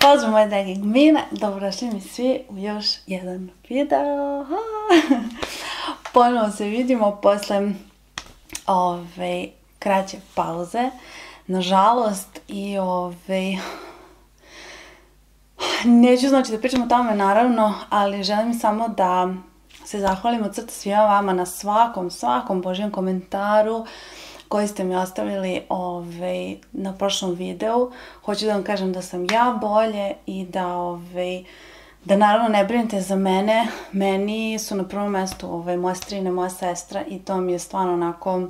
Pozdrav moje dragi gmine, dobrodošli mi svi u još jedan video. Ponovo se vidimo posle kraće pauze, nažalost, i neću znači da pričam o tome naravno, ali želim samo da se zahvalim od srca svima vama na svakom božjem komentaru koji ste mi ostavili na prošlom videu. Hoću da vam kažem da sam ja bolje i da naravno ne brinete za mene. Meni su na prvom mestu moja strina, moja sestra i to mi je stvarno onako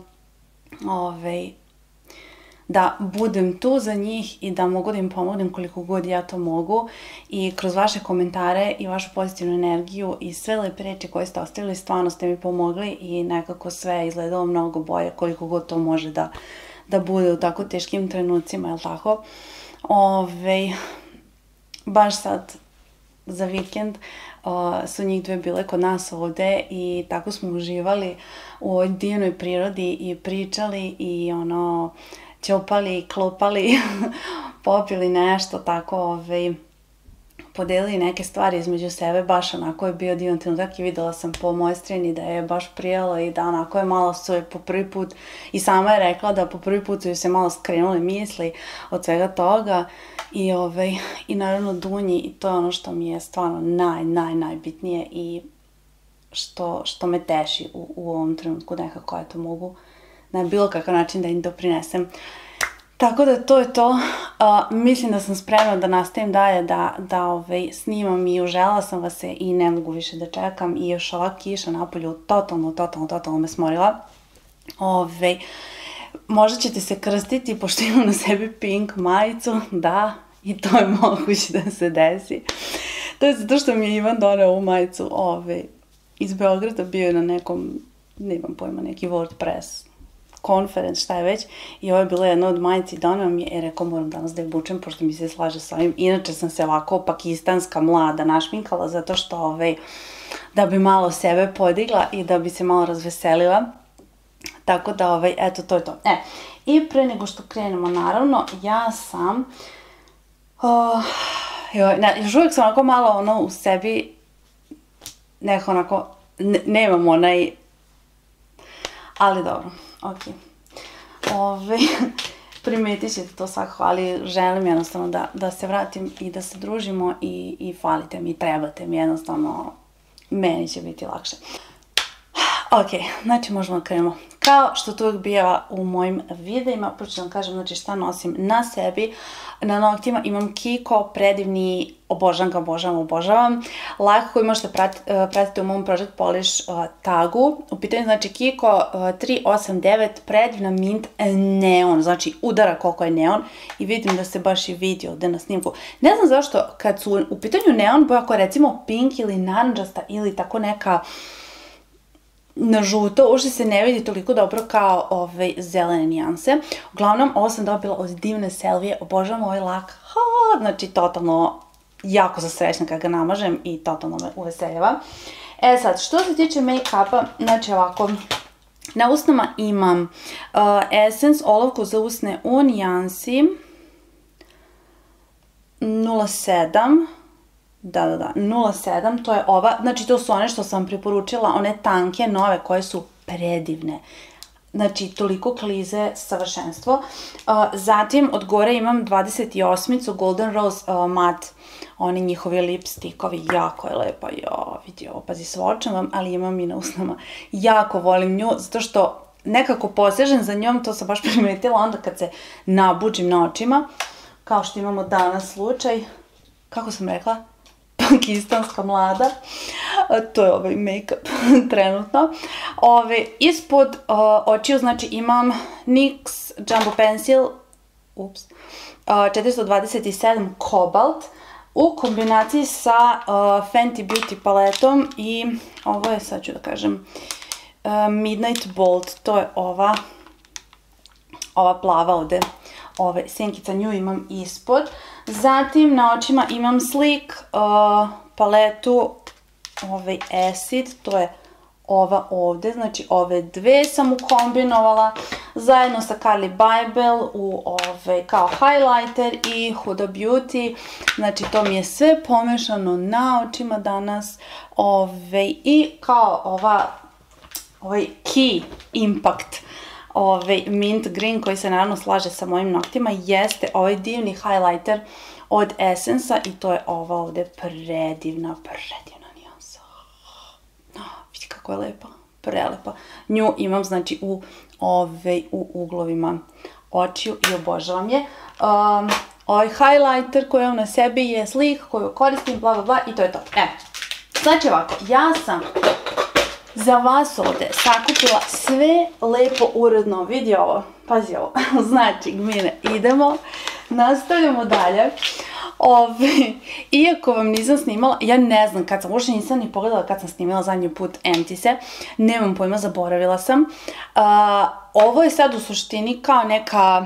da budem tu za njih i da mogu da im pomognem koliko god ja to mogu. I kroz vaše komentare i vašu pozitivnu energiju i sve lepe reči koje ste ostavili, stvarno ste mi pomogli i nekako sve je izgledalo mnogo bolje koliko god to može da bude u tako teškim trenucima, jel tako? Baš sad za vikend su njih dve bile kod nas ovde i tako smo uživali u ovoj divnoj prirodi i pričali i ćopali, klopali, popili nešto, tako podelili neke stvari između sebe, baš onako je bio divan trenutak i videla sam po mojoj strini da je baš prijelo i da onako je malo su po prvi put i sama je rekla da po prvi put su ju se malo skrenule misli od svega toga i naravno Dunji i to je ono što mi je stvarno najbitnije i što me teši u ovom trenutku nekako ja to mogu na bilo kakav način da im doprinesem. Tako da to je to. Mislim da sam spremna da nastavim dalje da snimam i užela sam vas se i ne mogu više da čekam i još ova kiša napolju totalno me smorila. Možda ćete se krstiti pošto imam na sebi pink majicu, da, i to je moguće da se desi. To je zato što mi je Ivan doneo ovu majicu iz Beograda, bio je na nekom, nemam pojma, neki WordPress konferenc, šta je već, i ovo je bila jedna od majici, doneo mi je, jer rekao moram danas da je bučem, pošto mi se slaže s ovim. Inače sam se ovako pakistanska mlada našminkala, zato što da bi malo sebe podigla i da bi se malo razveselila. Tako da, eto, to je to. I pre nego što krenemo, naravno, ja sam, još uvijek sam onako malo u sebi, nekako onako, nemam onaj, ali dobro. Ok, primetit ćete to svakako, ali želim jednostavno da se vratim i da se družimo i falite mi, trebate mi, jednostavno meni će biti lakše. Ok, znači možemo da krenemo. Kao što to uvijek bijeva u mojim videima, prvo ću vam kažem znači šta nosim na sebi. Na noktima imam Kiko, predivni, obožavam. Lak koji možete pratiti u mom Project Polish tagu. U pitanju znači Kiko 389, predivna mint neon, znači udara koliko je neon i vidim da se baš i vidi ovde na snimku. Ne znam zašto kad su u pitanju neon boja koja recimo pink ili naranđasta ili tako neka na žuto, uopšte se ne vidi toliko dobro kao zelene nijanse. Uglavnom, ovo sam dobila od divne Selvije, obožavam ovaj lak, znači totalno jako sam srećna kad ga namažem i totalno me uveseljava. Sad, što se tiče make-upa, znači ovako, na usnama imam Essence olovku za usne u nijansi 07, da, 07, to je ova, znači to su one što sam preporučila, one tanke, nove, koje su predivne. Znači, toliko klize, savršenstvo. Zatim, od gore imam 28-icu Golden Rose Matte, oni njihovi lipstikovi, jako je lepa, vidi ovo, pazi, svočam vam, ali imam i na usnama. Jako volim nju, zato što nekako posežem za njom, to sam baš primetila onda kad se nabuđim na očima, kao što imamo danas slučaj, kako sam rekla? Pakistanska mlada, to je ovaj make-up trenutno. Ispod očiju znači imam NYX Jumbo Pencil 427 Cobalt u kombinaciji sa Fenty Beauty paletom i ovo je, sad ću da kažem, Midnight Bold, to je ova plava ovde, senkica, nju imam ispod. Zatim na očima imam Sleek paletu Acid, to je ova ovde, znači ove dve sam ukombinovala zajedno sa Carli Bybel u kao highlighter i Huda Beauty, znači to mi je sve pomešano na očima danas i kao ovaj Key Impact Mint Green koji se naravno slaže sa mojim noktima jeste ovaj divni highlighter od Essence-a i to je ova ovde predivna nijansa. Vidi kako je lepa, prelepa. Nju imam znači u uglovima očiju i obožavam je. Ovaj highlighter koji imam na sebi je slik koju koristim, bla bla bla i to je to. Znači ovako, ja sam za vas ovde sakupila sve lepo uredno, vidi ovo, pazi ovo, znači Gmine, idemo, nastavljamo dalje. Iako vam nisam snimala, ja ne znam kad sam, uopšte nisam ni pogledala kad sam snimala zadnji put Empty-se, nemam pojma, zaboravila sam. Ovo je sad u suštini kao neka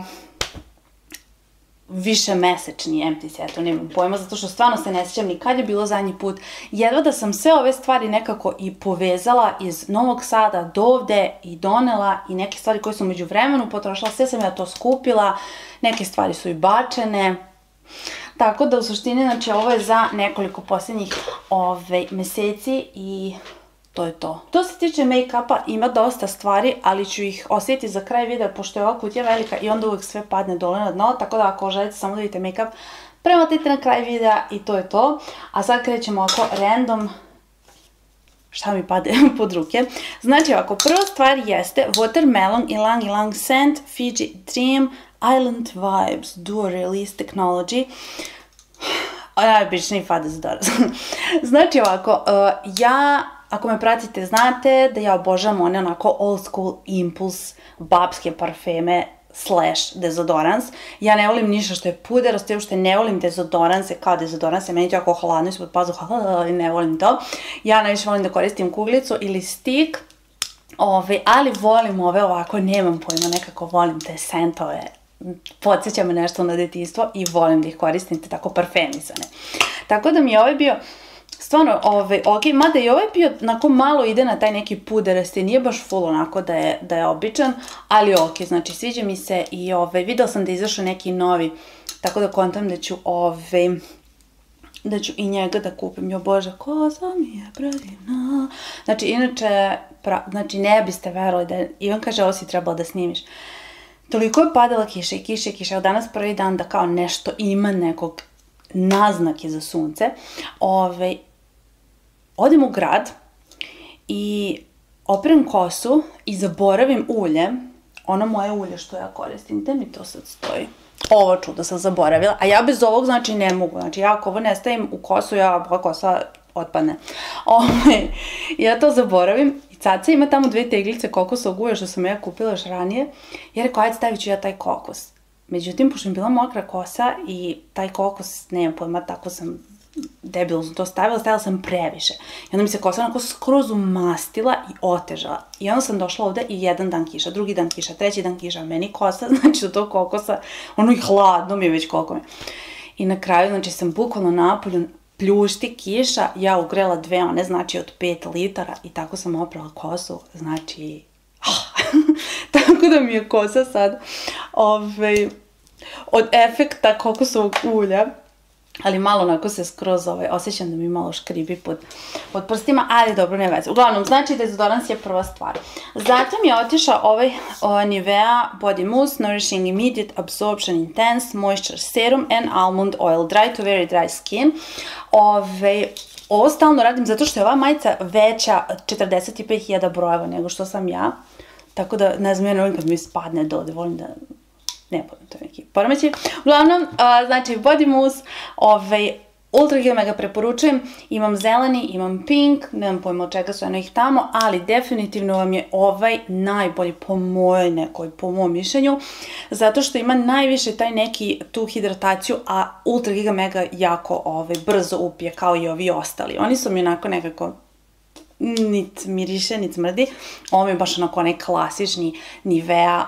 više mesečni Empty-se, eto nemam pojma, zato što stvarno se ne sjećam ni kad je bilo zadnji put. Jedva da sam sve ove stvari nekako i povezala iz Novog Sada do ovde i donela i neke stvari koje sam među vremenu potrošila, sve sam ja to skupila, neke stvari su i bačene. Tako da u suštini, znači ovo je za nekoliko posljednjih meseci i to je to. To se tiče make-upa, ima dosta stvari, ali ću ih osjetiti za kraj videa, pošto je ova kutija velika i onda uvijek sve padne dole na dno, tako da ako želite samo da vidite make-up, premotite na kraj videa i to je to. A sad krećemo ovako random, šta mi pade pod ruke. Znači ovako, prva stvar jeste Watermelon Ylang Ylang Scent Fiji Dream Island Vibes Duo Release Technology. Najobičniji fade za doraz. Znači ovako, ako me pratite, znate da ja obožavam one onako old school impulse babske parfeme / dezodorans. Ja ne volim ništa što je puder, ostaje što ne volim dezodoranse kao dezodoranse, meni je to jako hladno ispod pazuha, ne volim to. Ja najviše volim da koristim kuglicu ili stik, ali volim ove ovako, nemam pojma, nekako volim te scentove. Podsjeća me nešto na detinjstvo i volim da ih koristim te tako parfemisane. Tako da mi je ovaj bio stvarno ok, mada i ovaj bio onako malo ide na taj neki puderasti, nije baš full onako da je običan, ali ok, znači sviđa mi se i videla sam da je izašao neki novi, tako da kontam da ću i njega da kupim. Jo bože, koza mi je predivna. Znači inače, znači ne biste verovali da Ivan kaže ovo si trebala da snimiš. Toliko je padala kiša i kiša i kiša, evo danas prvi dan da kao nešto ima nekog naznake za sunce. Odem u grad i operem kosu i zaboravim ulje, ono moje ulje što ja koristim, gde mi to sad stoji? Ovo čudo sam zaboravila, a ja bez ovog znači ne mogu, znači ja ako ovo ne stavim u kosu, kosa otpadne. Ja to zaboravim i Caca ima tamo 2 teglice kokosovog ulja što sam ja kupila još ranije, jer rekao ajde stavit ću ja taj kokos. Međutim, pošto mi je bila mokra kosa i taj kokos, nemam pojma, tako sam debilno to stavila sam previše. I onda mi se kosa onako skroz umastila i otežala. I onda sam došla ovde i jedan dan kiša, drugi dan kiša, treći dan kiša, meni kosa, znači od tog kokosa, ono i hladno mi je već koliko mi. I na kraju, znači sam bukvalno napolju, pljušti kiša, ja ugrela 2 one, znači od 5 litara i tako sam oprala kosu, znači, tako da mi je kosa sad, od efekta kokosovog ulja, ali malo onako se skroz osjećam da mi malo škribi pod prstima, ali dobro, ne veze. Uglavnom, znači dezodorans je prva stvar. Zatim je otišao ovaj Nivea Body Mousse Nourishing Immediate Absorption Intense Moisture Serum and Almond Oil Dry to Very Dry Skin. Ovo stalno radim zato što je ova majica veća 45.000 brojeva nego što sam ja. Tako da, ne znam, ja ne volim kad mi spadne do ovde, volim da... Ne budem, to je neki poremeći. Uglavnom, znači Body Mousse, Ultra Heal ga preporučujem, imam zeleni, imam pink, nemam pojma od čega su ih tamo, ali definitivno vam je ovaj najbolji po mojom mišljenju, zato što ima najviše taj neki tu hidrataciju, a Ultra Giga Mega jako brzo upije kao i ovi ostali. Oni su mi onako nekako nit miriše, nit smrdi, ovo je baš onako onaj klasični Nivea,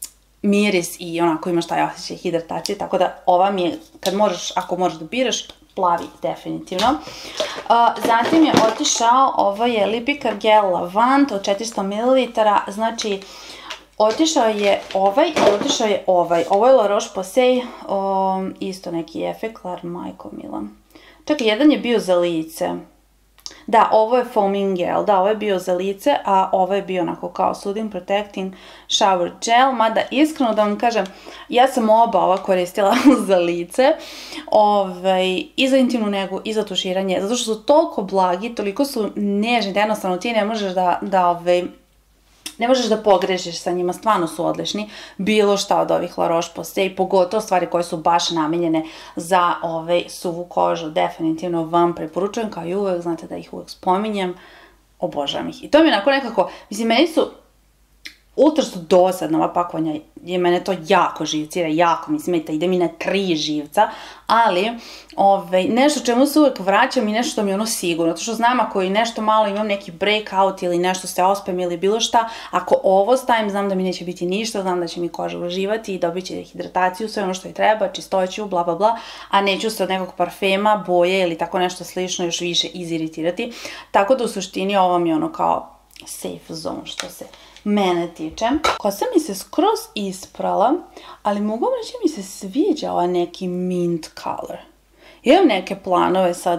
miris i onako imaš taj osjećaj hidratacije, tako da ova mi je, ako možeš da biraš, plavi definitivno. Zatim je otišao, ovo je Lipikar Gel Lavant od 400 ml, znači otišao je ovaj i otišao je ovaj. Ovo je La Roche-Posay, isto neki efeklar, majko mila. Čekaj, jedan je bio za lice. Da, ovo je foaming gel, da, ovo je bio za lice, a ovo je bio onako kao Soothing Protecting Shower Gel, mada iskreno da vam kažem, ja sam oba ova koristila za lice, i za intimnu negu, i za tuširanje, zato što su toliko blagi, toliko su nežni, da jednostavno ti ne možeš ne možeš da pogrešiš sa njima, stvarno su odlični, bilo šta od ovih La Roche-Posay, pogotovo stvari koje su baš namenjene za suvu kožu, definitivno vam preporučujem, kao i uvek, znate da ih uvek spominjem, obožavam ih. I to mi je onako nekako, mislim, meni su ultra su dosadna ova pakovanja, je mene to jako živcira, jako mi smeta, ide mi na 3 živca, ali nešto čemu se uvek vraćam i nešto što mi je ono sigurno, to što znam ako i nešto malo imam neki breakout ili nešto se ospem ili bilo šta, ako ovo stavim znam da mi neće biti ništa, znam da će mi koža uživati i dobit će hidrataciju, sve ono što je treba, čistoću, bla bla bla, a neću se od nekog parfema, boje ili tako nešto slično još više iziritirati, tako da u suštini ovo mi je ono kao safe zone što se mene tiče. Kosa mi se skroz isprala, ali mogu reći mi se sviđa ovaj neki mint color. Imam neke planove sad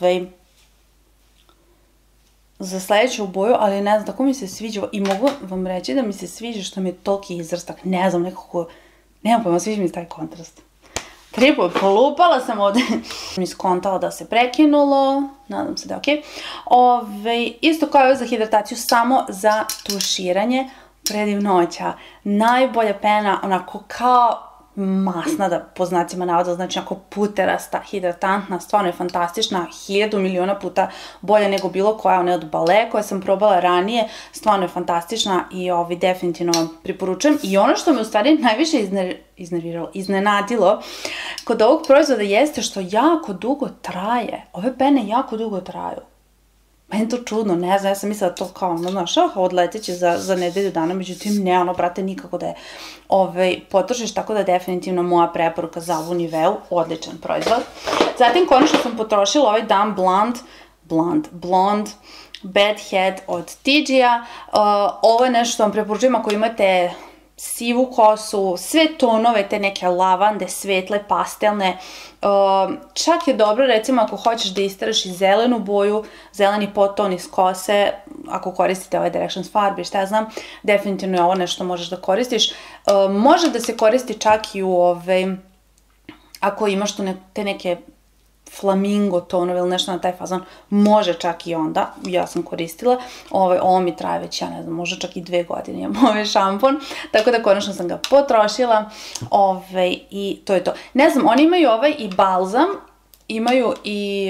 za sledeću boju, ali ne znam, tako mi se sviđa i mogu vam reći da mi se sviđa što mi je toliki izrastak, ne znam, nekako, nemam pojma, sviđa mi se taj kontrast. 3 puta polupala sam ovde, mi skontala da se prekinulo, nadam se da je okej. Isto kao je za hidrataciju, samo za tuširanje, predivnoća, najbolja pena, onako kao masna, po znacima navoda, znači onako puterasta, hidratantna, stvarno je fantastična, 1000 miliona puta bolja nego bilo koja, ona je od Balea koja sam probala ranije, stvarno je fantastična i definitivno vam preporučujem. I ono što me u stvari najviše iznenadilo kod ovog proizvoda jeste što jako dugo traje, ove pene jako dugo traju. Meni je to čudno, ne znam, ja sam mislila da to kao, znaš, odleteće za nedelju dana, međutim, ne, ono, brate, nikako da je potrošiš, tako da definitivno moja preporuka za ovu Niveu, odličan proizvod. Zatim, konačno sam potrošila ovaj Dan Blonde Bad Head od TG-a. Ovo je nešto što vam preporučujem ako imate sivu kosu, sve tonove, te neke lavande, svetle, pastelne. Čak je dobro, recimo, ako hoćeš da isteraš i zelenu boju, zeleni podton iz kose, ako koristite ovaj Directions farbe, šta ja znam, definitivno je ovo nešto možeš da koristiš. Može da se koristi čak i ako imaš te neke flamingo tonove ili nešto na taj fazon, može čak i onda, ja sam koristila, ovo mi traje već, ja ne znam, možda čak i 2 godine imam ovaj šampon, tako da konačno sam ga potrošila i to je to. Ne znam, oni imaju i balzam, imaju i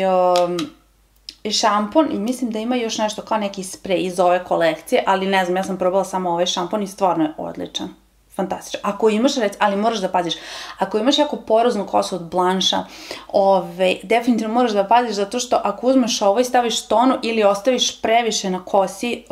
šampon i mislim da ima još nešto kao neki sprej iz ove kolekcije, ali ne znam, ja sam probala samo ovaj šampon i stvarno je odličan. Fantastično. Ako imaš, ali moraš da paziš, ako imaš jako poroznu kosu od Blancha, definitivno moraš da paziš zato što ako uzmeš ovo i staviš tonu ili ostaviš previše na kosi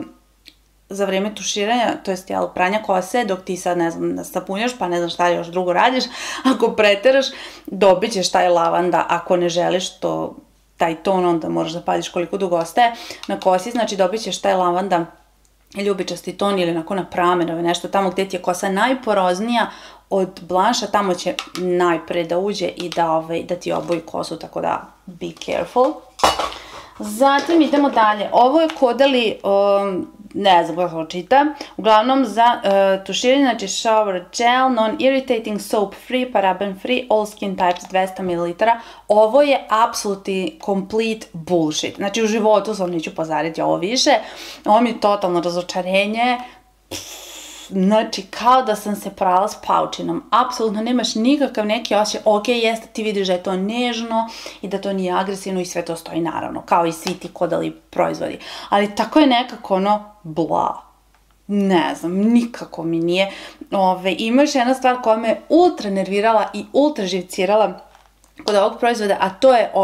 za vreme tuširanja, to jest pranja kose, dok ti sad, ne znam, sapunjaš, pa ne znam šta još drugo radiš, ako preteraš, dobit ćeš taj lavanda, ako ne želiš taj ton, onda moraš da paziš koliko dugo ostaje na kosi, znači dobit ćeš taj lavanda ljubičasti ton ili onako na pramenove, nešto tamo gde ti je kosa najporoznija od Blancha, tamo će najpre da uđe i da ti oboji kosu, tako da be careful. Zatim idemo dalje, ovo je Caudalie, ne znam kako čita, uglavnom za tuširanje, znači shower gel, non-irritating, soap free, paraben free, all skin types 200 ml. Ovo je apsolutni complete bullshit, znači u životu sam neću pozariti ovo više, ovo mi je totalno razočarenje, znači kao da sam se prala s paučinom, apsolutno nemaš nikakav neki osjećaj, ok, jeste, ti vidiš da je to nežno i da to nije agresivno i sve to stoji naravno, kao i svi ti Caudalie proizvodi, ali tako je nekako ono bla, ne znam, nikako mi nije. Ima još jedna stvar koja me ultra nervirala i ultra živcirala kod ovog proizvoda, a to je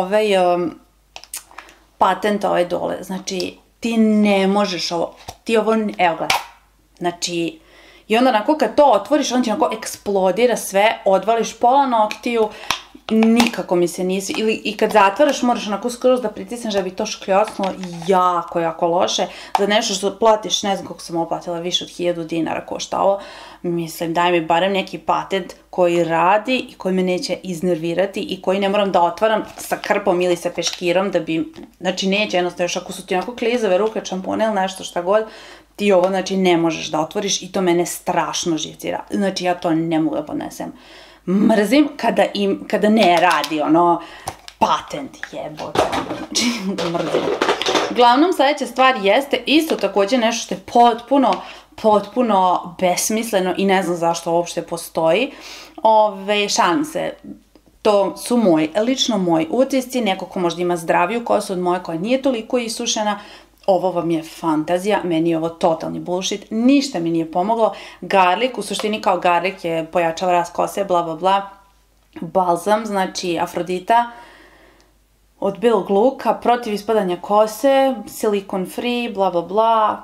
patent dole, znači ti ne možeš ovo, evo gledaj, znači, i onda onako kad to otvoriš, on ti onako eksplodira sve, odvališ pola noktiju, nikako mi se nisi, ili i kad zatvaraš moraš onako skroz da pritisneš da bi to škljocnulo, jako, jako loše, za nešto što platiš, ne znam koliko sam oplatila, više od 1000 dinara košta ovo, mislim daj mi barem neki patent koji radi i koji me neće iznervirati i koji ne moram da otvaram sa krpom ili sa peškirom da bi, znači neće jednostavno, još ako su ti onako klizave ruke, šampone ili nešto šta god, ti ovo znači ne možeš da otvoriš i to mene strašno živcira, znači ja to ne mogu da podnesem. Mrzim kada ne radi ono patent jebote, znači mrzim. Uglavnom sljedeća stvar jeste isto također nešto što je potpuno besmisleno i ne znam zašto uopšte postoji. Šalim se, to su lično moji utisci, neko ko možda ima zdraviju kosu od moje koja nije toliko isušena. Ovo vam je fantazija, meni je ovo totalni bullshit, ništa mi nije pomoglo. Garlic, u suštini kao garlic je pojačava rast kose, bla bla bla. Balzam, znači Afrodita od belog luka, protiv ispadanja kose, silikon free, bla bla bla.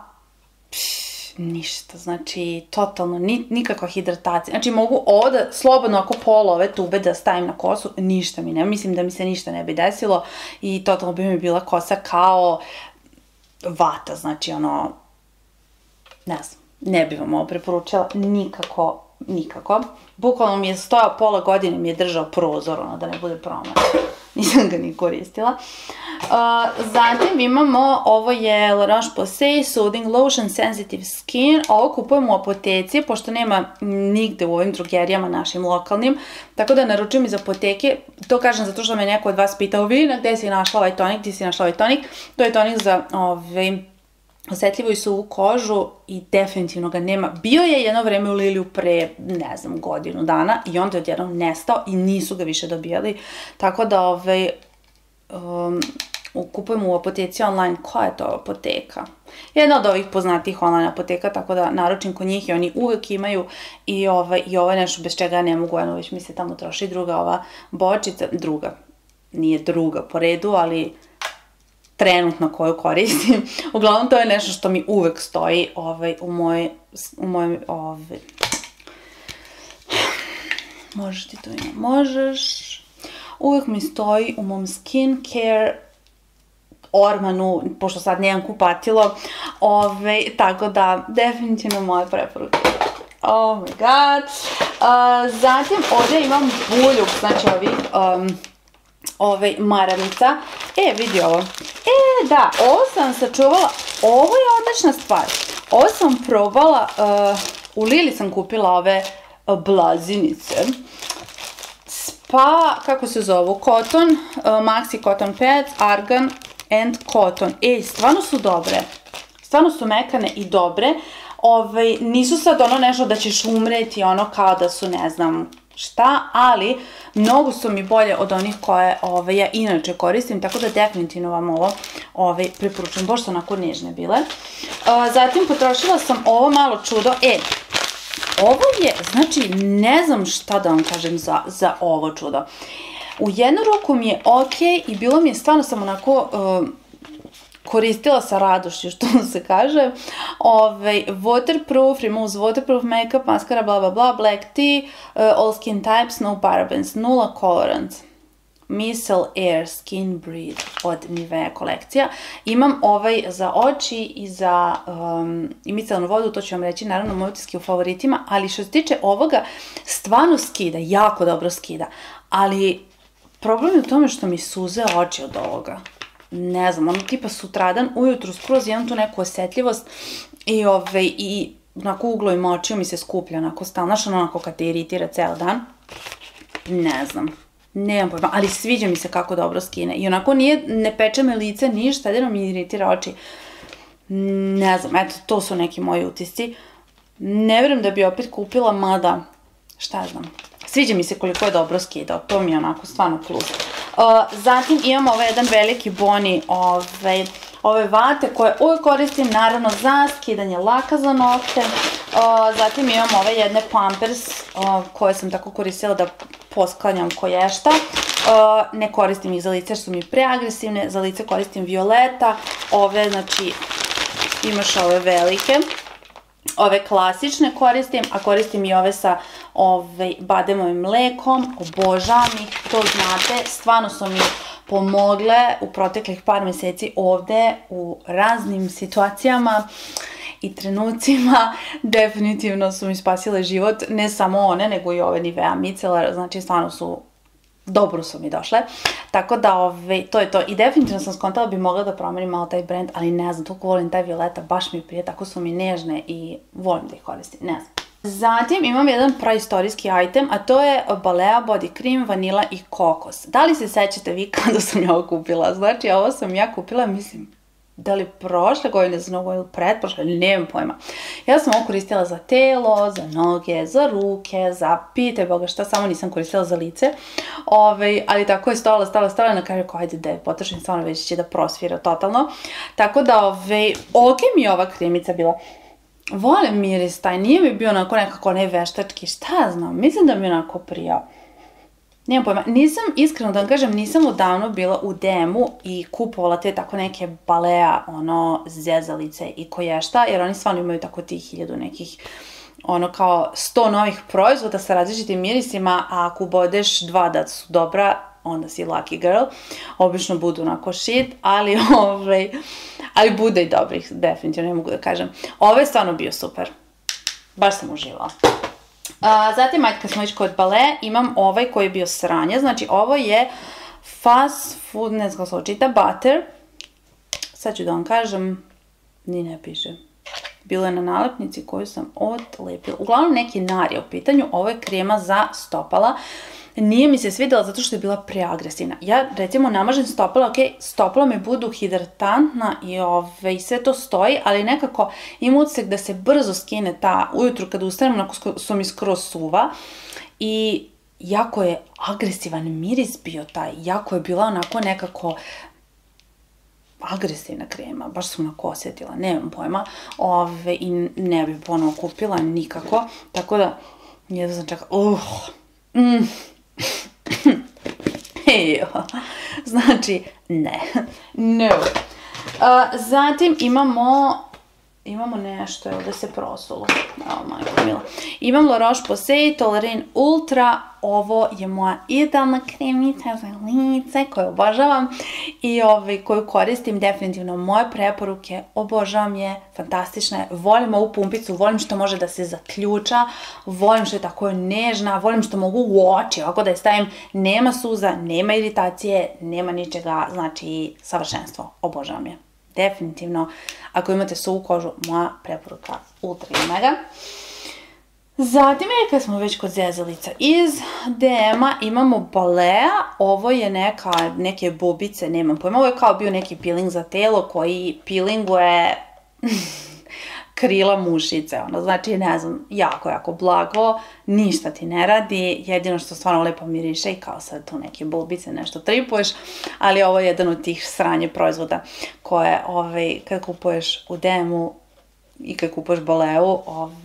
Ništa, znači totalno, nikakva hidratacija. Znači mogu ovo da slobodno ako pola ove tube da stavim na kosu, ništa mi ne, mislim da mi se ništa ne bi desilo i totalno bi mi bila kosa kao vata, znači ono, ne znam, ne bi vam ovo preporučila, nikako. Bukvalno mi je stojao pola godine, mi je držao prozor, ono, da ne bude promaš. Nisam ga ni koristila. Zatim imamo, ovo je La Roche-Posay Soothing Lotion Sensitive Skin. Ovo kupujemo u apoteci, pošto nema nigde u ovim drogerijama našim lokalnim. Tako da naručujem iz apoteke. To kažem zato što me neko od vas pitao, Vina, gde si našla ovaj tonik, ti si našla ovaj tonik. To je tonik za osetljivu i suvu kožu i definitivno ga nema. Bio je jedno vreme u Liliju pre, ne znam, godinu dana i onda je odjednom nestao i nisu ga više dobijali. Tako da kupujemo u apoteci online. Koja je to apoteka? Jedna od ovih poznatih online apoteka, tako da naručim kod njih i oni uvek imaju i ovo je nešto bez čega ne mogu, već mi se tamo troši druga ova bočica, nije druga po redu, ali trenutno koju koristim. Uglavnom to je nešto što mi uvek stoji u mojoj, možeš ti to ima, možeš, uvek mi stoji u mom skincare ormanu, pošto sad nemam kupatilo, tako da definitivno moje preporuke. Oh my god. Zatim ovdje imam buljuk, znači ovih maravica. Vidi ovo. Da, ovo sam sačuvala. Ovo je odlična stvar. Ovo sam probala, u Lili sam kupila ove blazinice. Spa, kako se zovu? Cotton, Maxi Cotton Pads, Argan and Cotton. Stvarno su dobre. Stvarno su mekane i dobre. Nisu sad ono nešto da ćeš umreti, ono kao da su ne znam šta, ali mnogo su mi bolje od onih koje ja inače koristim, tako da definitivno vam ovo preporučujem, boš su onako nežne bile. Zatim potrošila sam ovo malo čudo, ovo je, znači ne znam šta da vam kažem za ovo čudo. U jednu ruku mi je ok i bilo mi je stvarno sam onako koristila sa radošću, što se kaže. Waterproof, removes waterproof makeup, maskara, bla bla bla, black tea, all skin types, no parabens, nula colorants. Missile Air Skin Breathe od Nivea kolekcija. Imam za oči i za micelnu vodu, to ću vam reći naravno moji utiske u favoritima, ali što se tiče ovoga, stvarno skida, jako dobro skida, ali problem je u tome što mi suze oči od ovoga. Ne znam, ono tipa sutradan, ujutru skroz imam tu neku osjetljivost i onako uglovima očiju mi se skuplja, onako stalno, onako kad te iritira ceo dan. Ne znam, nemam pojma, ali sviđa mi se kako dobro skine i onako ne peče me lice, ništa, jedino mi iritira oči. Ne znam, eto, to su neki moji utisci. Ne vjerujem da bi opet kupila, mada, šta znam, sviđa mi se koliko je dobro skidao, to mi je onako stvarno plus. Zatim imam jedan veliki boni ove vate koje uvijek koristim naravno za skidanje laka za nokte. Zatim imam ove jedne Pampers koje sam tako koristila da posklanjam koješta. Ne koristim ih za lice jer su mi preagresivne, za lice koristim Violeta. Ove, znači, imaš ove velike. Ove klasične koristim, a koristim i ove sa bademovim mlekom, obožavam ih, to znate, stvarno su mi pomogle u proteklih par meseci ovde u raznim situacijama i trenucima, definitivno su mi spasile život, ne samo one, nego i ove Nivea micelar, znači stvarno su, dobro su mi došle, tako da to je to i definitivno sam skontala bi mogla da promenim malo taj brand, ali ne znam, toliko volim taj violeta, baš mi prije, tako su mi nežne i volim da ih koristim, ne znam. Zatim imam jedan praistorijski item, a to je Balea Body Cream, vanila i kokos. Da li se sećate vi kada sam ja ovo kupila? Znači, ovo sam ja kupila, mislim, da li prošle godine, za nogu ili pretprošle, nemam pojma. Ja sam ovo koristila za telo, za noge, za ruke, za pitaj Boga šta, samo nisam koristila za lice. Ali tako je stojala, na kraju kao ajde da je potrošim, stvarno već će da prosvira totalno. Tako da, ok mi je ova kremica bila. Volim miris taj, nije mi bio onako nekako neveštački, šta znam, mislim da mi je onako prijao. Nemam pojma, nisam, iskreno da vam kažem, nisam odavno bila u DM-u i kupovala te tako neke Balea, zezalice i koješta, jer oni stvarno imaju tako tih 1000 nekih, kao 100 novih proizvoda sa različitim mirisima, a ako ubodeš 2 da su dobra, onda si lucky girl. Obično budu onako shit, ali bude i dobrih, definitivno, ne mogu da kažem. Ovo je stvarno bio super. Baš sam uživala. Zatim, ajde kad smo već kod Balea, imam ovaj koji je bio sranje, znači ovo je fast food, ne znam kako se čita, butter. Sad ću da vam kažem, ni ne piše. Bilo je na nalepnici koju sam odlepila. Uglavnom neki nar je u pitanju, ovo je krema za stopala. Nije mi se svidjela zato što je bila preagresivna. Ja, recimo, namažem stopala, ok, stopala mi budu hidratantna i sve to stoji, ali nekako ima utisak da se brzo skine ta, ujutru kad ustanem, onako su mi skroz suva i jako je agresivan miris bio taj, jako je bila onako nekako agresivna krema, baš sam onako osjetila, nemam pojma, i ne bi ponovo kupila nikako, tako da, jedno sam čekala, znači, ne, no. Zatim imamo nešto, evo da se prosulo, majko mila. Imam La Roche-Posay Toleriane Ultra, ovo je moja idealna kremica za lice koju obožavam i koju koristim definitivno moje preporuke, obožavam je, fantastična je, volim ovu pumpicu, volim što može da se zaključa, volim što je tako nežna, volim što mogu u oči, ovako da je stavim, nema suza, nema iritacije, nema ničega, znači savršenstvo, obožavam je. Definitivno, ako imate suvu kožu, moja preporuka ultra i mega. Zatim je, kad smo već kod zezalica, iz DM-a imamo Balea, ovo je neke bubice, nemam pojma, ovo je kao bio neki peeling za telo koji peelinguje krila mušice, znači, ne znam, jako blago, ništa ti ne radi, jedino što stvarno lepo miriše i kao sad tu neke bulbice, nešto tripuješ, ali ovo je jedan od tih sranje proizvoda koje, kad kupuješ u DM-u i kad kupuješ Baleu,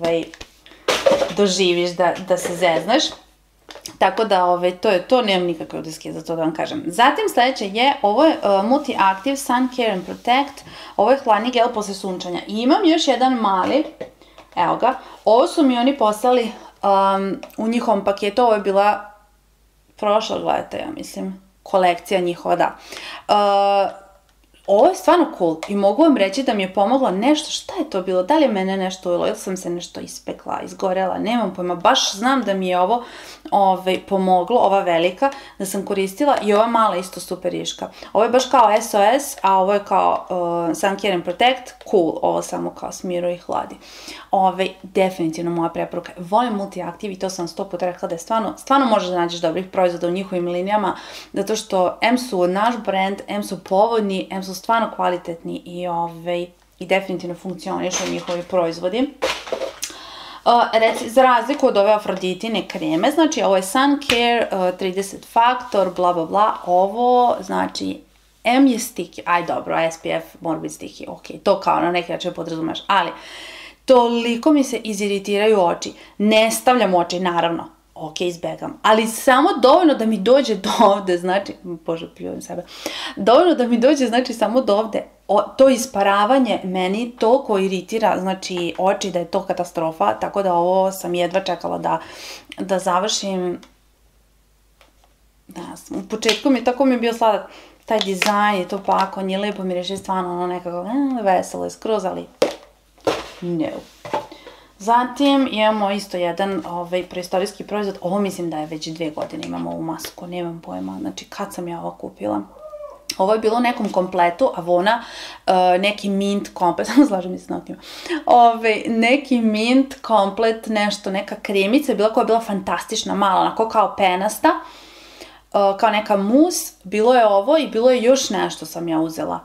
doživiš da se zezneš. Tako da, to je to, nemam nikakve utiske za to da vam kažem. Zatim sledeće je, ovo je Multi-Active Sun Care and Protect, ovo je hladni gel posle sunčanja. I imam još jedan mali, evo ga, ovo su mi oni poslali u njihovom paketu, ovo je bila prošla, gledajte, ja mislim, kolekcija njihova, da. Ovo je stvarno cool i mogu vam reći da mi je pomoglo nešto, šta je to bilo, da li je mene nešto ujelo ili sam se nešto ispekla, izgorela, nemam pojma, baš znam da mi je ovo pomoglo, ova velika, da sam koristila i ova mala isto super iška. Ovo je baš kao SOS, a ovo je kao Sun Care and Protect, cool, ovo samo kao smiruje i hladi. Definitivno moja preporuka, volim Multi-Active i to sam 100 puta rekla da je stvarno možeš da nađeš dobrih proizvoda u njihovim linijama, zato što M su naš brand, M su povodni, M su stvarno kvalitetni i definitivno funkcionišu njihovi proizvodi. Za razliku od ove Afroditine kreme, znači ovo je Sun Care, 30 faktor, bla bla bla, ovo znači M je sticky, aj dobro, SPF mora biti sticky, ok, to kao na neki način podrazumeš, ali toliko mi se iziritiraju oči, ne stavljam oči, naravno, ok, izbegam. Ali samo dovoljno da mi dođe do ovde, znači, bože, pljujem sebe, dovoljno da mi dođe, znači, samo do ovde, to isparavanje meni toliko iritira, znači, oči da je to katastrofa, tako da ovo sam jedva čekala da završim. Ne znam, u početku tako mi je bio sladak taj dizajn i to pakovanje, lepo mi reši stvarno ono nekako veselo je skroz, ali no. Zatim imamo isto jedan preistorijski proizvod, ovo mislim da je već 2 godine imamo ovu masku, nemam pojma, znači kad sam ja ovo kupila. Ovo je bilo u nekom kompletu, Avona, neki mint komplet, slažem mi se na otima, neki mint komplet, nešto, neka kremica je bila koja je bila fantastična, mala, onako kao penasta, kao neka mus, bilo je ovo i bilo je još nešto sam ja uzela.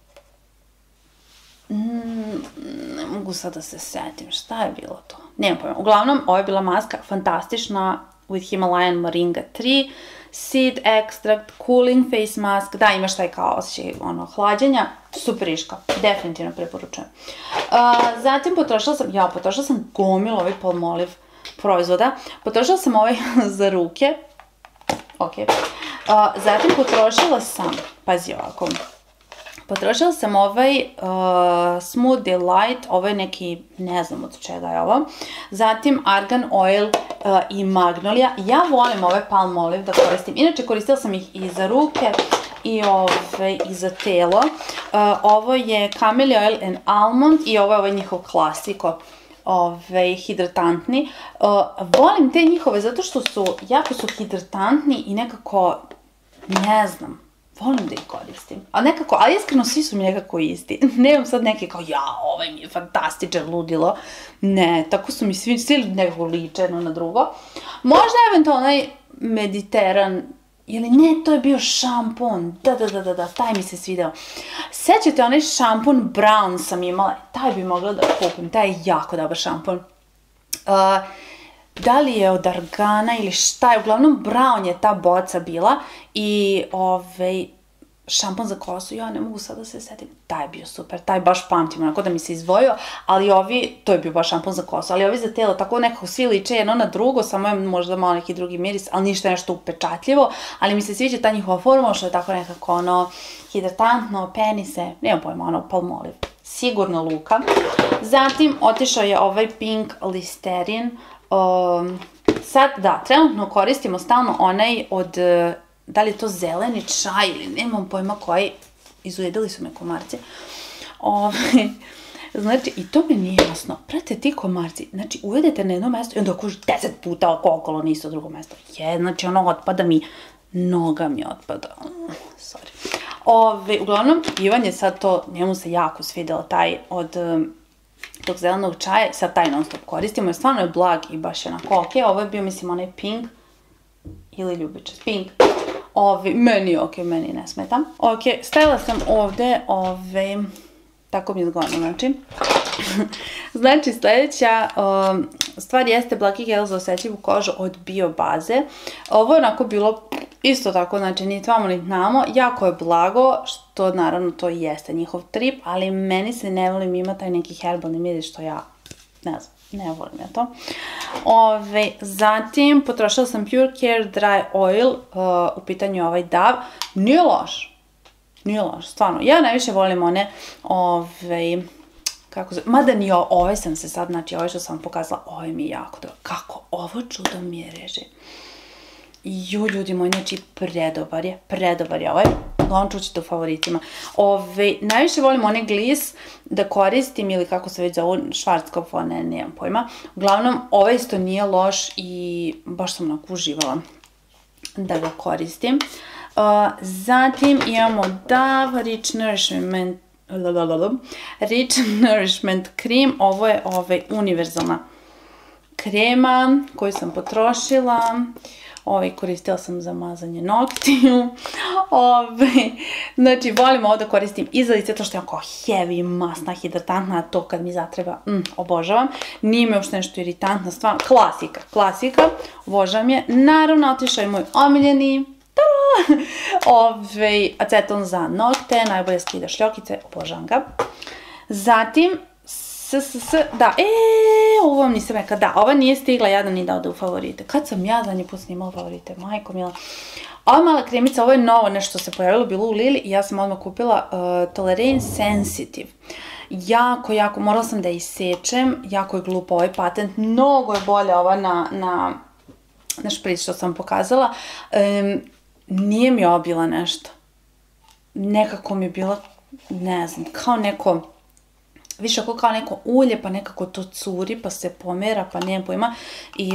Ne mogu sad da se setim, šta je bilo to? Nemam pojma. Uglavnom, ovo je bila maska fantastična with Himalayan Moringa 3, seed extract, cooling face mask, da imaš taj kao osjećaj hlađenja, superiška, definitivno preporučujem. Zatim potrošila sam gomilu ovaj Palmolive proizvoda, potrošila sam ovaj za ruke, ok, zatim potrošila sam, pazi ovako, potrošila sam ovaj Smoothie Light, ovo je neki, ne znam od čega je ovo, zatim Argan Oil i Magnolia. Ja volim ove Palmolive da koristim, inače koristila sam ih i za ruke i za telo. Ovo je Camellia Oil and Almond i ovo je ovaj njihov klasiko, hidratantni. Volim te njihove zato što su, jako su hidratantni i nekako, ne znam, volim da ih koristim. Ali iskreno svi su mi nekako isti. Nemam sad neki kao, ovaj mi je fantastičan, ludilo. Ne, tako su mi svi nekako liče jedno na drugo. Možda eventualno onaj Mediteran, ili ne, to je bio šampon. Da, taj mi se svideo. Sećate onaj šampon Brown sam imala, taj bi mogla da kupim, taj je jako dobar šampon. Da li je od Argana ili šta je, uglavnom Brown je ta boca bila i šampon za kosu, ja ne mogu sad da se setim, taj je bio super, taj baš pamtim, onako da mi se izdvojio, ali to je bio baš šampon za kosu, ali ovi za telo, tako nekako svi liče jedno na drugo, samo je možda malo neki drugi miris, ali ništa nešto upečatljivo, ali mi se sviđa ta njihova formula, što je tako nekako hidratantno, penise, nemam pojma, Palmolive, sigurno luka. Zatim otišao je ovaj Pink Listerin, sad da, trenutno koristimo stalno onaj od, da li je to zeleni čaj ili nemam pojma koji, izujedili su me komarci. Znači, i to mi nije jasno, prate ti komarci, znači uvedete na jedno mesto i onda koži 10 puta okolo na isto drugo mesto. Znači otpada mi, noga mi otpada, sorry. Uglavnom, Ivan je sad to, njemu se jako svidjelo taj od tog zelenog čaja, sad taj non stop koristimo, jer stvarno je blag i baš je onako ok. Ovo je bio, mislim, onaj pink ili ljubičast, pink. Meni je ok, meni ne smeta. Ok, stavila sam ovde, tako mi je zgodno, znači. Znači, sledeća stvar jeste blagi gel za osetljivu kožu od Biobaze. Ovo je onako bilo isto tako, znači ni tvamo ni namo, jako je blago, što naravno to i jeste njihov trip, ali meni se ne volim, ima taj neki herbalni miris što ja, ne znam, ne volim ja to. Zatim potrošila sam Pure Care Dry Oil, u pitanju ovaj DAV, nije loš, stvarno. Ja najviše volim one, kako zove, mada ni ovaj sam se sad, znači ovaj što sam pokazala, ovaj mi je jako dobro. Kako ovo čudo mi je reži. Ljudi moji, znači predobar je ovaj. Uglavnom čućete u favoritima. Najviše volim one glis da koristim ili kako se već zovu, Schwarzkopf, nemam pojma. Uglavnom, ovaj isto nije loš i baš sam onako uživala da ga koristim. Zatim imamo DAV Rich Nourishment Cream. Ovo je univerzalna krema koju sam potrošila. Koristila sam za mazanje noktiju. Znači, volim ovo da koristim i za lice, to što je onako heavy, masna, hidratantna, to kad mi zatreba, obožavam. Nije me uopšte nešto iritantna, stvarno, klasika, obožavam je. Naravno, otišao je moj omiljeni aceton za nokte, najbolje skida šljokice, obožavam ga. Zatim, Da, ovo vam nisam rekla, da, ova nije stigla jadna ni da ode u favorite. Kad sam ja zadnji put snimala favorite, majko mila. Ova mala kremica, ovo je novo nešto se pojavilo, bilo u Lili i ja sam odmah kupila Tolerane Sensitive. Jako, morala sam da isečem, jako je glupo ovaj patent, mnogo je bolja ova na špric što sam pokazala. Nije mi obila nešto. Nekako mi je bila, ne znam, kao neko, više ako kao neko ulje, pa nekako to curi, pa se pomera, pa nemam pojma. I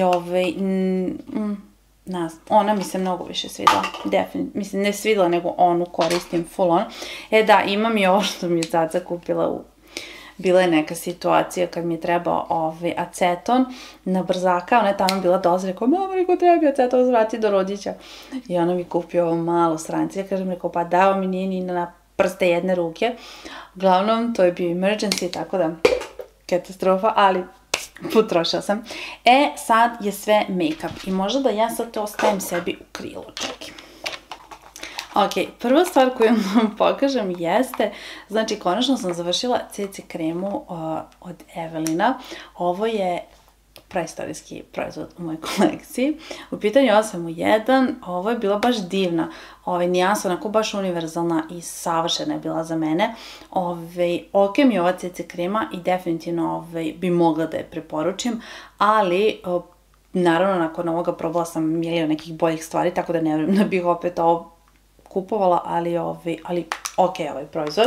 ne znam, ona mi se mnogo više svidela, definitivno, mislim ne svidela, nego onu koristim full on. Da, imam i ovo što mi je Caca kupila bila je neka situacija kad mi je trebao aceton na brzaka, ona je tamo bila dosta, rekao, mama, rekao, treba bi aceton zvrati do rodića. I ona mi kupio ovo malo stranice, ja kažem, rekao, pa dao mi nije ni na prste jedne ruke. Uglavnom, to je bio emergency, tako da, katastrofa, ali potrošila sam. Sad je sve make-up i možda da ja sad to ostavim sebi u krilo, čekaj. Ok, prva stvar koju vam pokažem jeste, znači konačno sam završila CC kremu od Evelina. Ovo je praistorijski proizvod u mojoj kolekciji. U pitanju 8:1, ovo je bila baš divna. Nijansa onako baš univerzalna i savršena je bila za mene. Ok mi je ova CC krema i definitivno bi mogla da je preporučim, ali naravno nakon ovoga probala sam milion nekih boljih stvari, tako da ne vjerujem da bih opet ovo kupovala, ali ok ovaj proizvod.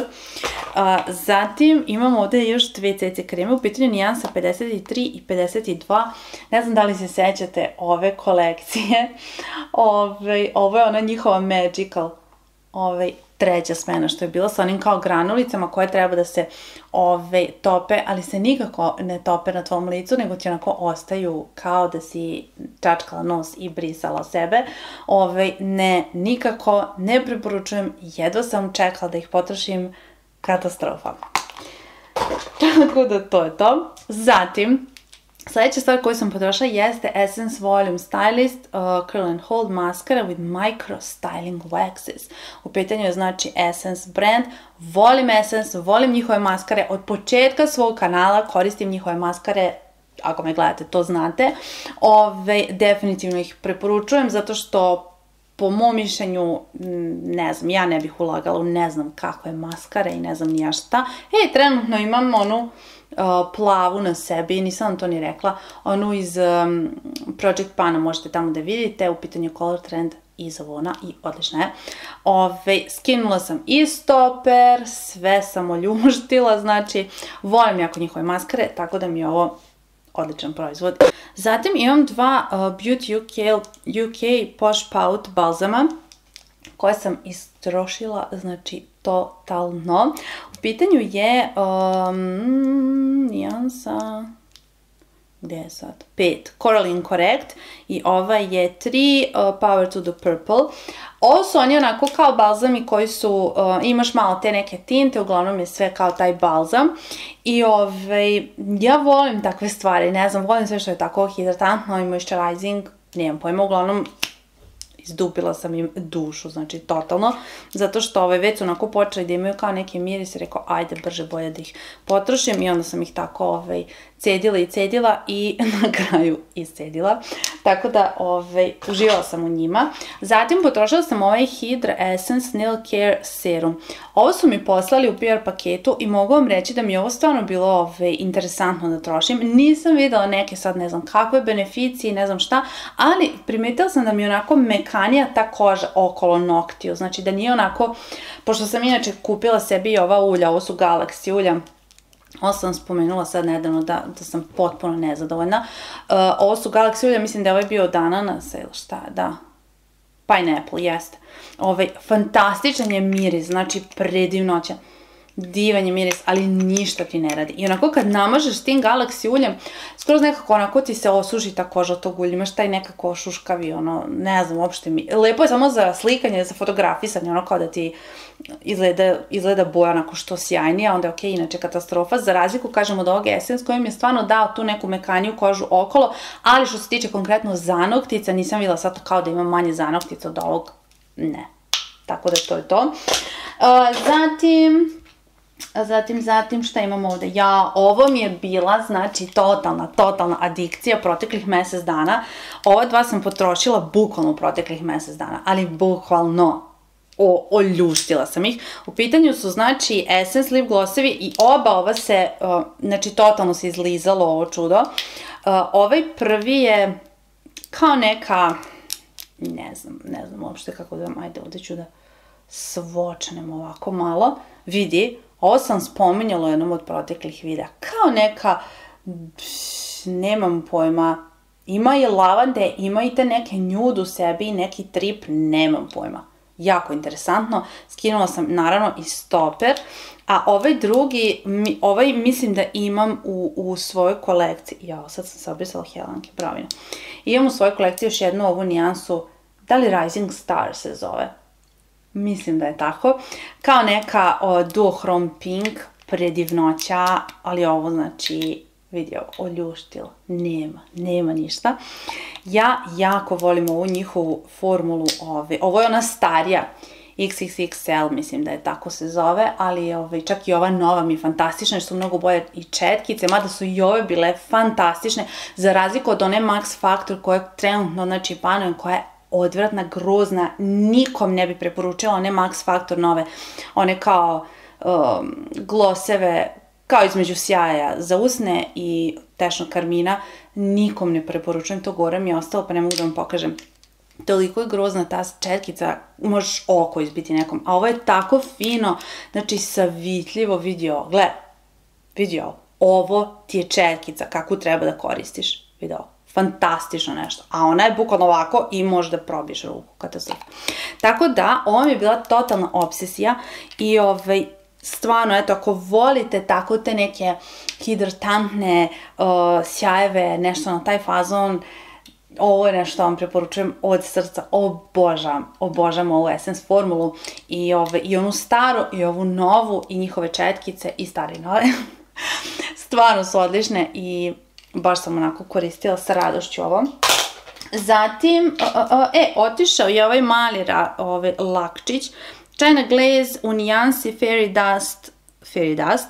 Zatim imamo ovdje još dve CC kreme, u pitanju nijansa 53 i 52. Ne znam da li se sećate ove kolekcije. Ovo je ona njihova Magical treća smena što je bila sa onim kao granulicama koje treba da se tope, ali se nikako ne tope na tvom licu, nego ti onako ostaju kao da si čačkala nos i brisala sebe. Ne, nikako, ne preporučujem, jedva sam čekala da ih potrošim, katastrofa. Tako da to je to. Zatim, sljedeća stvar koju sam potrošila jeste Essence Volume Stylist Curl and Hold Maskara with Micro Styling Waxes. U pitanju je znači Essence brand. Volim Essence, volim njihove maskare. Od početka svog kanala koristim njihove maskare. Ako me gledate, to znate. Definitivno ih preporučujem zato što po mom mišljenju, ne znam, ja ne bih ulagala u ne znam kakve maskare i ne znam ni ja šta. Trenutno imam onu plavu na sebi, nisam vam to ni rekla, onu iz Project Pana, možete tamo da vidite, u pitanju Color Trend iz Avona i odlična je. Skinula sam i stoper, sve sam oljuštila, znači volim jako njihove maskare, tako da mi je ovo odličan proizvod. Zatim imam dva Beauty UK Posh Pout balzama koje sam istrošila, znači totalno. U pitanju je nijansa, gdje je sad? 5, Coraline Correct i ova je 3, Power to the Purple. Ovo su oni onako kao balzami koji su, imaš malo te neke tinte, uglavnom je sve kao taj balzam. I ja volim takve stvari, ne znam, volim sve što je tako hidratantno i moisturizing, nemam pojma, uglavnom izdupila sam im dušu, znači totalno, zato što već su onako počeli da imaju kao neke miris i rekao ajde brže bolje da ih potrošim i onda sam ih tako cedila i na kraju iscedila, tako da uživala sam u njima. Zatim potrošila sam ovaj Hydra Essence Nail Care Serum. Ovo su mi poslali u PR paketu i mogu vam reći da mi je ovo stvarno bilo interesantno da trošim. Nisam videla neke sad ne znam kakve beneficije, ne znam šta, ali primetila sam da mi je onako mekanija ta koža okolo noktiju, znači da nije onako, pošto sam inače kupila sebi i ova ulja, ovo su Galaxy ulja, ovo sam spomenula sad nedavno da sam potpuno nezadovoljna. Ovo su Galaxy ulja, mislim da je ovaj bio od ananasa ili šta, da. Pineapple, jeste. Fantastičan je miris, znači predivnoća. Divan je miris, ali ništa ti ne radi. I onako kad namažeš s tim Galaxy uljem, skroz nekako onako ti se osuši ta koža od tog ulja, imaš taj nekako šuškavi, ono, ne znam, uopšte mi. Lepo je samo za slikanje, za fotografisanje, ono kao da ti izgleda boja onako što sjajnija, onda je ok, inače katastrofa. Za razliku, kažem, od ovog Essence koji mi je stvarno dao tu neku mekaniju kožu okolo, ali što se tiče konkretno zanoktica, nisam videla sad kao da imam manje zanoktica od ovog, ne. Tako da to je to. Zatim, Zatim šta imamo ovde? Ja, ovo mi je bila, znači, totalna adikcija proteklih mesec dana. Ova dva sam potrošila bukvalno u proteklih mesec dana, ali bukvalno oljuštila sam ih. U pitanju su, znači, Essence lip glossevi i oba ova se, znači, totalno se izlizalo ovo čudo. Ovaj prvi je kao neka, ne znam uopšte kako da vam, ajde, ovde ću da svočnem ovako malo. Vidi, ovo sam spominjala u jednom od proteklih videa. Kao neka, nemam pojma, ima i lavande, ima i te neke nude u sebi i neki trip, nemam pojma. Jako interesantno. Skinula sam naravno i stoper, a ovaj drugi, ovaj mislim da imam u svojoj kolekciji. Jao, sad sam se obrisala Helenke Bravine. Imam u svojoj kolekciji još jednu ovu nijansu, da li Rising Star se zove? Mislim da je tako. Kao neka duochrome pink, predivnoća, ali ovo znači, vidi ovo, oljuštilo. Nema ništa. Ja jako volim ovu njihovu formulu ove. Ovo je ona starija, XXXL, mislim da je tako se zove, ali čak i ova nova mi je fantastična, jer su mnogo bolje i četkice, mada su i ove bile fantastične, za razliku od one Max Factor koje trenutno, znači, panujem, koja je odvratna, grozna, nikom ne bi preporučila one Max Factor nove, one kao gloseve, kao između sjaja za usne i tešnog karmina, nikom ne preporučujem, to gore mi je ostalo pa ne mogu da vam pokažem. Toliko je grozna ta četkica, možeš oko izbiti nekom, a ovo je tako fino, znači savitljivo, vidi ovo ti je četkica, kakvu treba da koristiš, vidi ovo. Fantastično nešto, a ona je bukvalno ovako i možeš da probiješ ruku, katastrofa. Tako da, ovo mi je bila totalna obsesija i stvarno, eto, ako volite tako te neke hidratantne sjajeve, nešto na taj fazon, ovo je nešto vam preporučujem od srca, obožavam ovu Essence formulu i onu staru i ovu novu i njihove četkice i stare i nove. Stvarno su odlične i baš sam onako koristila sa radošću ovo. Zatim, otišao je ovaj mali lakčić, China Glaze u nijansi Fairy Dust.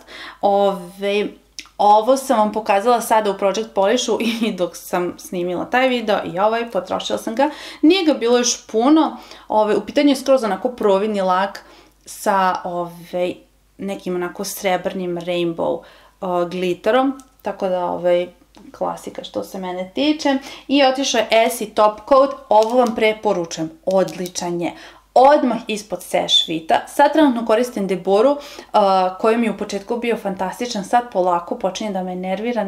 Ovo sam vam pokazala sada u Project Polishu i dok sam snimila taj video i potrošila sam ga. Nije ga bilo još puno, u pitanju je skroz onako providni lak sa nekim onako srebrnim rainbow glitterom, tako da klasika što se mene tiče. I otišao je Essie Top Coat, ovo vam preporučujem, odličan je. Odmah ispod sešvita. Sad trenutno koristim Deboru, koji mi je u početku bio fantastičan, sad polako počinje da me nervira,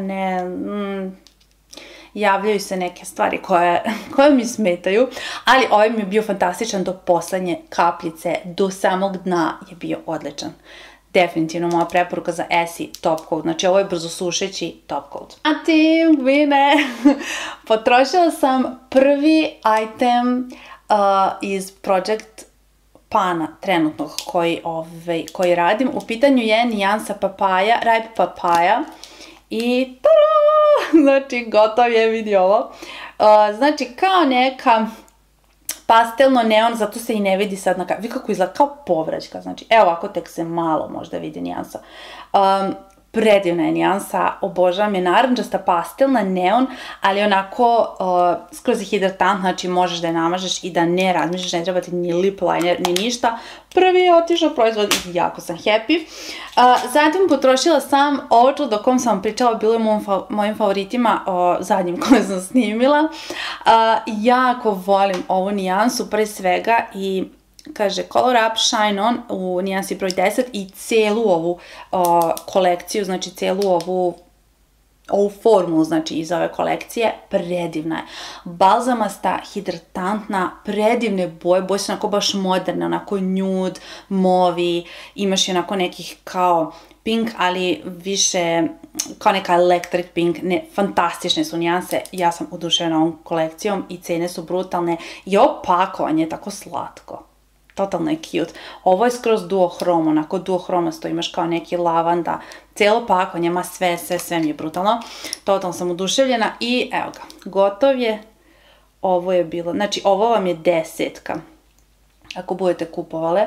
javljaju se neke stvari koje mi smetaju, ali ovaj mi je bio fantastičan do poslednje kapljice, do samog dna je bio odličan. Definitivno moja preporuka za Essie Top Coat, znači ovo je brzo sušeći Top Coat. A tim Gvine, potrošila sam prvi item iz Project Pana trenutnog koji radim. U pitanju je nijansa Papaya, Ripe Papaya i tada! Znači gotov je, vidi ovo. Znači kao neka pastelno neon, zato se i ne vidi sad na vidi kako izgleda, kao povraćka, znači evo ovako tek se malo možda vidi nijansa. Predivna je nijansa, obožavam je, narančasta pastelna neon, ali onako skroz je hidratant, znači možeš da je namažeš i da ne razmišljaš, ne treba ti ni lip liner, ni ništa. Prvi je otišao proizvod i jako sam happy. Zatim potrošila sam ovo čudo o kom sam vam pričala, bilo je mojim favoritima, zadnjim koje sam snimila. Jako volim ovu nijansu pre svega i kaže Color Up Shine On u nijansi broj 10 i celu ovu kolekciju, znači celu ovu formulu, znači iz ove kolekcije, predivna je. Balzamasta, hidratantna, predivne boje, boje su onako baš moderne, onako nude, movi, imaš i onako nekih kao pink, ali više kao neka electric pink, fantastične su nijanse, ja sam oduševljena ovom kolekcijom i cene su brutalne i ovo pakovanje je tako slatko. Totalno je cute. Ovo je skroz duochrome, onako duochromasto, imaš kao neki lavanda, celo pakovanje, ma sve mi je brutalno. Totalno sam oduševljena i evo ga, gotov je. Ovo je bilo, znači ovo vam je 10. Ako budete kupovale,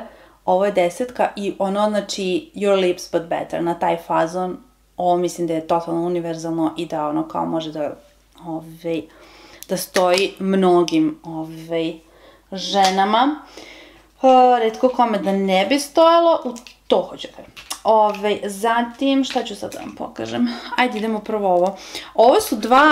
ovo je 10 i ono znači your lips but better, na taj fazon. Ovo mislim da je totalno univerzalno i da ono kao može da stoji mnogim ženama. Retko kome da ne bi stojalo, u to hoću da zatim, šta ću sad da vam pokažem? Ajde, idemo prvo ovo. Ovo su dva...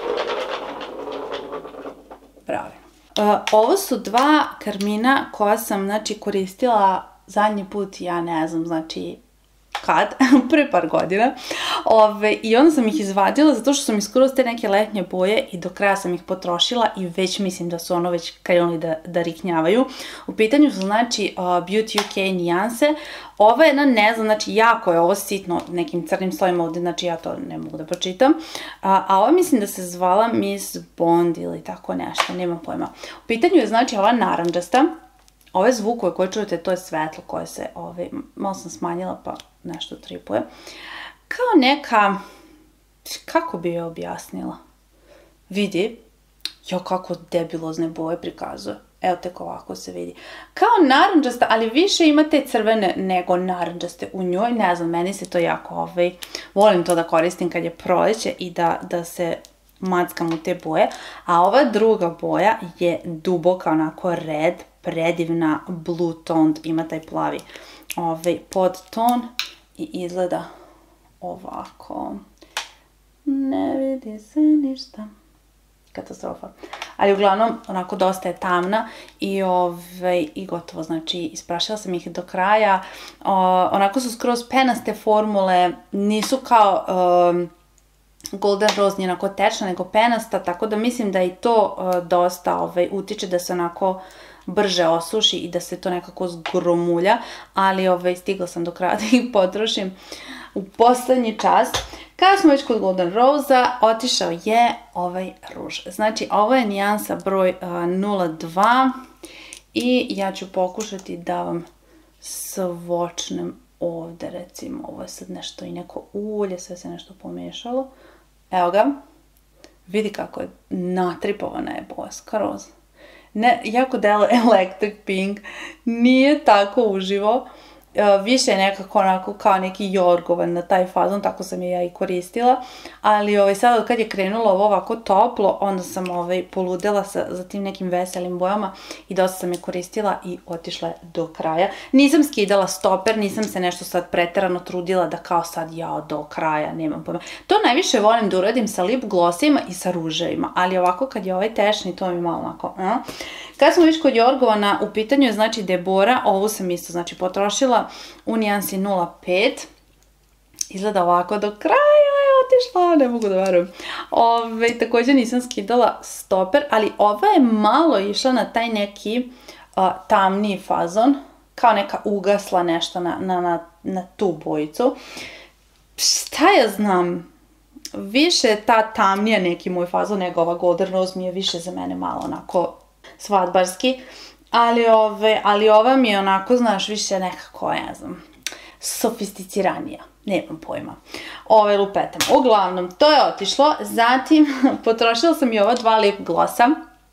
Bravo. Ovo su dva karmina koja sam, znači, koristila zadnji put, ja ne znam, znači, kad, prvi par godina. I onda sam ih izvadila zato što sam skoro te neke letnje boje i do kraja sam ih potrošila i već mislim da su ono već krenuli da riknjavaju. U pitanju su znači Beauty UK nijanse. Ova jedna ne znam, znači jako je ovo sitno nekim crnim slojima ovdje, znači ja to ne mogu da pročitam. A ova mislim da se zvala Miss Bond ili tako nešto, nemam pojma. U pitanju je znači ova naranđasta. Ove zvukove koje čujete, to je svetlo koje se, malo sam smanjila pa nešto tripuje. Kao neka, kako bi je objasnila? Vidi, jo kako debilozne boje prikazuje. Evo tek ovako se vidi. Kao naranđasta, ali više ima te crvene nego naranđaste u njoj. Ne znam, meni se to jako, volim to da koristim kad je proleće i da se mackam u te boje. A ova druga boja je duboka, onako red, predivna, blue toned, ima taj plavi podton i izgleda ovako. Ne vidi se ništa. Katastrofa. Ali uglavnom, onako dosta je tamna i gotovo, znači isprašila sam ih do kraja. Onako su skroz penaste formule, nisu kao Golden Rose, nije onako tečna, nego penasta, tako da mislim da i to dosta utiče da se onako brže osuši i da se to nekako zgromulja, ali stigla sam do kraja da ih potrošim u poslednji čas. Kada smo već kod Golden Rose-a, otišao je ovaj ruž. Znači, ovo je nijansa broj 02 i ja ću pokušati da vam svočnem ovde, recimo, ovo je sad nešto i neko ulje, sve se nešto pomešalo. Evo ga, vidi kako je natripovana je boja, skroz. Jako delo Electric Pink, nije tako uživo, više je nekako onako kao neki jorgovan na taj fazon, tako sam je ja i koristila, ali sad od kad je krenulo ovo ovako toplo, onda sam poludela za tim nekim veselim bojama i dosta sam je koristila i otišla je do kraja. Nisam skidala stoper, nisam se nešto sad preterano trudila da kao sad ja do kraja, nemam pojma. To najviše volim da uradim sa lip glossima i sa ruževima, ali ovako kad je ovaj tešni, to mi je malo onako... Kad smo viš kod jorgovana, u pitanju je znači Debora, ovu sam isto znači potrošila u nijansi 05. Izgleda ovako do kraja je otišla, ne mogu da verujem. Također nisam skidala stoper, ali ova je malo išla na taj neki tamniji fazon, kao neka ugasla nešto na tu bojicu. Šta ja znam? Više je ta tamnija neki moj fazon nego ova Golden Rose mi je više za mene malo onako svadbarski, ali ova mi je onako, znaš, više nekako, ne znam, sofisticiranija, nemam pojma. Lupetam. Uglavnom, to je otišlo, zatim potrošila sam i ova dva lip glossa,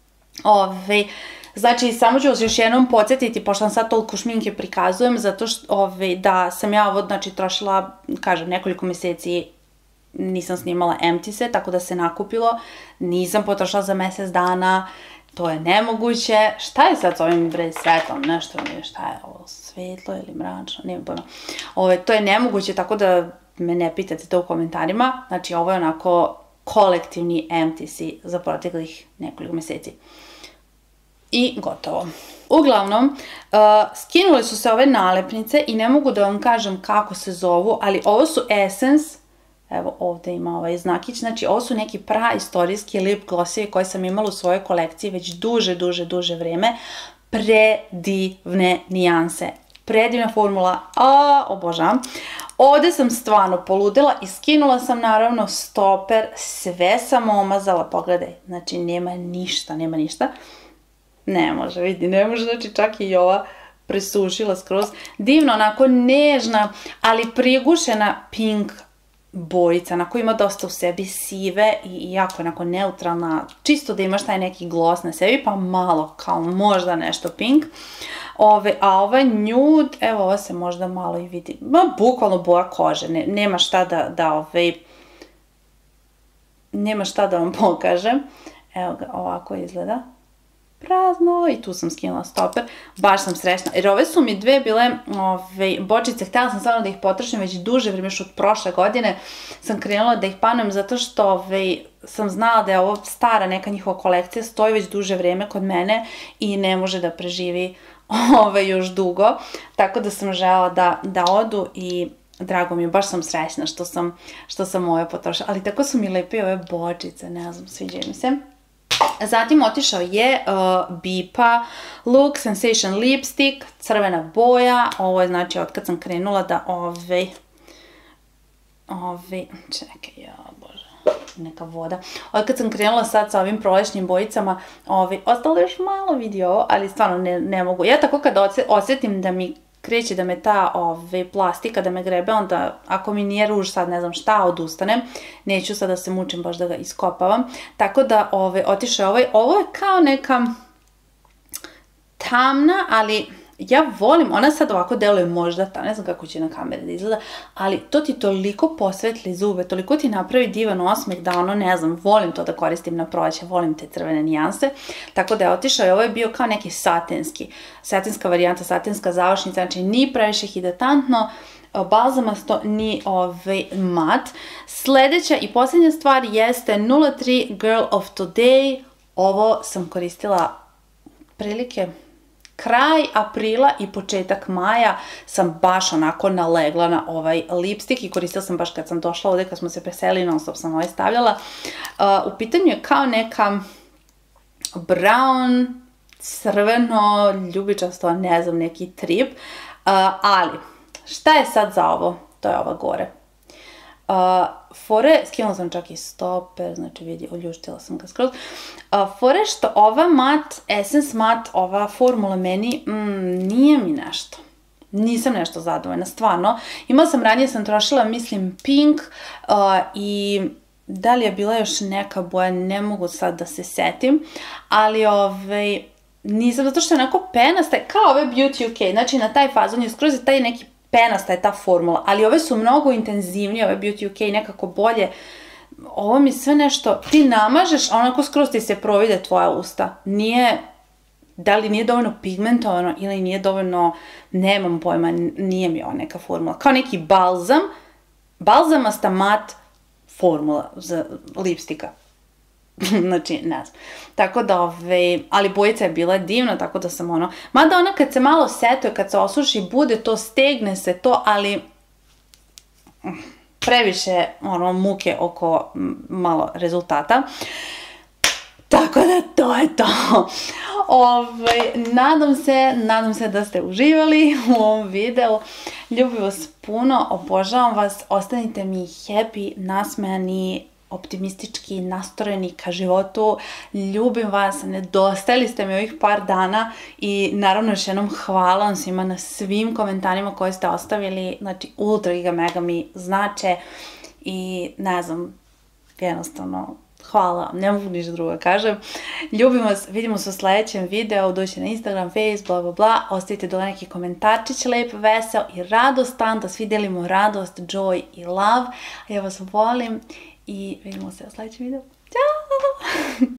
znači, samo ću vas još jednom podsjetiti, pošto vam sad toliko šminke prikazujem, zato što da sam ja ovo, znači, trošila, kažem, nekoliko meseci, nisam snimala empty se, tako da se nakupilo, nisam potrošila za mesec dana, to je nemoguće. Šta je sad s ovim svetlom? Nešto mi je, šta je ovo, svetlo ili mračno? Nemam pojma. To je nemoguće, tako da me ne pitate to u komentarima. Znači, ovo je onako kolektivni empty se za proteklih nekoliko meseci. I gotovo. Uglavnom, skinule su se ove nalepnice i ne mogu da vam kažem kako se zovu, ali ovo su Essence. Evo ovdje ima ovaj znakić, znači ovo su neki praistorijski lip glossevi koje sam imala u svojoj kolekciji već duže vrijeme. Predivne nijanse, predivna formula, obožavam. Ovdje sam stvarno poludela i skinula sam naravno stoper, sve sam omazala, pogledaj, znači nema ništa. Ne može, vidi, ne može, znači čak i ova presušila skroz. Divno, onako nežna, ali prigušena pink bojica, onako ima dosta u sebi sive i jako onako neutralna, čisto da imaš taj neki gloss na sebi, pa malo kao možda nešto pink. A ova nude, evo ovo se možda malo i vidi, bukvalno boja kože, nema šta nema šta da vam pokažem. Evo ga, ovako izgleda. Prazno, i tu sam skinula stoper, baš sam srećna, jer ove su mi dve bile bočice, htjela sam stvarno da ih potrošim već duže vrijeme, još od prošle godine sam krenula da ih panujem zato što sam znala da je ovo stara neka njihova kolekcija, stoji već duže vrijeme kod mene i ne može da preživi još dugo, tako da sam želela da odu i drago mi je, baš sam srećna što sam ove potrošila, ali tako su mi lepe ove bočice, ne znam, sviđaju mi se. Zatim otišao je Bipa Look Sensation Lipstick, crvena boja, ovo je znači od kad sam krenula da čekaj, bože, neka voda, od kad sam krenula sad sa ovim prolećnim bojicama, ostalo još malo vidi ovo, ali stvarno ne mogu, ja tako kad osjetim da mi kreće da me ta plastika da me grebe, onda ako mi nije ruž sad ne znam šta, odustanem, neću sad da se mučim baš da ga iskopavam, tako da otišao je ovo je kao neka tamna, ali ja volim, ona sad ovako deluje možda, ne znam kako će na kameri da izgleda, ali to ti toliko posvetli zube, toliko ti napravi divan osmeh da ne znam, volim to da koristim na proleće, volim te crvene nijanse, tako da je otišao i ovo je bio kao neki satinska varijanta, satinska završnica, znači ni previše hidratantno, balzamasto, ni mat. Sledeća i posljednja stvar jeste 03 Girl of Today, ovo sam koristila prilike kraj aprila i početak maja sam baš onako nalegla na ovaj lipstik i koristila sam baš kad sam došla ovde, kad smo se preselili, non stop sam ovaj stavljala. U pitanju je kao neka brown, crveno, ljubičasto, ne znam, neki trip, ali šta je sad za ovo? To je ova gore. Fore, skinula sam čak i stoper, znači vidi, oljuštila sam ga skroz. Fore što ova mat, Essence mat, ova formula meni, nije mi nešto. Nisam nešto zadovoljna, stvarno. Imala sam, ranije sam trošila, mislim, pink i da li je bila još neka boja, ne mogu sad da se setim, ali nisam, zato što je onako penasta, kao ove Beauty UK, znači na taj fazon je skroz taj neki penasta je ta formula, ali ove su mnogo intenzivnije, ove Beauty UK nekako bolje. Ovo mi sve nešto, ti namažeš, a onako skroz ti se provide tvoja usta. Da li nije dovoljno pigmentovano ili nije dovoljno, nemam pojma, nije mi ovo neka formula. Kao neki balzam, balzamasta mat formula za lipstika. Znači, ne znam. Tako da, ali bojica je bila divna, tako da sam mada ona kad se malo setuje, kad se osuši, bude to, stegne se to, ali previše muke oko malo rezultata. Tako da to je to. Nadam se da ste uživali u ovom videu. Ljubim vas puno, obožavam vas, ostanite mi happy, nasmejani, optimistički, nastrojeni ka životu. Ljubim vas, nedostajali ste mi ovih par dana i naravno još jednom hvala vam svima na svim komentarima koje ste ostavili, znači ultra giga mega mi znače i ne znam, jednostavno hvala, ne mogu ništa drugo kažem. Ljubim vas, vidimo se u sledećem videu, dođite na Instagram, Facebook, bla bla bla, ostavite dole neki komentarčić lep, vesel i radostan, da svi delimo radost, joy i love. Ja vas volim i vidimo se u sledećem videu. Ćao!